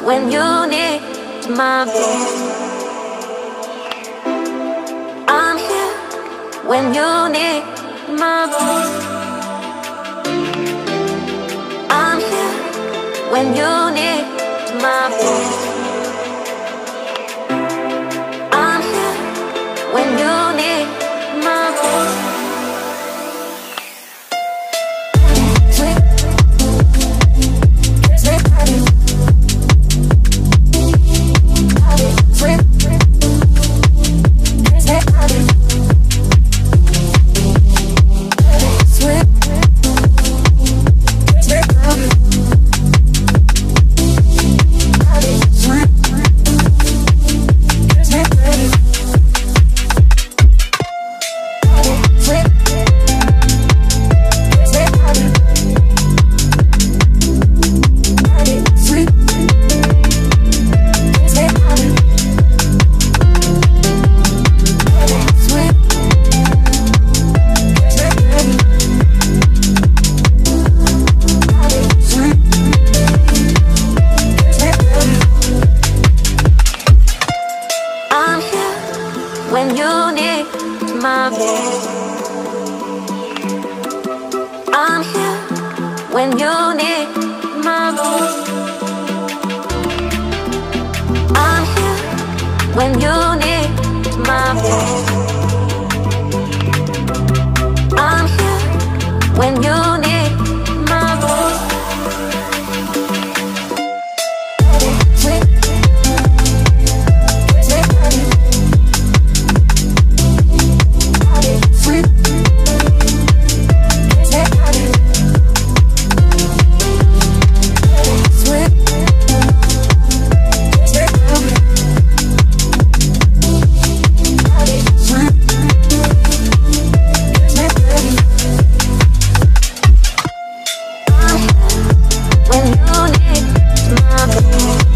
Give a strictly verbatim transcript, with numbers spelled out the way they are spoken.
when you need my voice. I'm here when you need my voice. I'm here when you need my voice. I'm here when you need my voice. When you need my voice. I'm here when you need my voice. I'm here when you need my voice. I'm here when you need my voice. When you need my voice.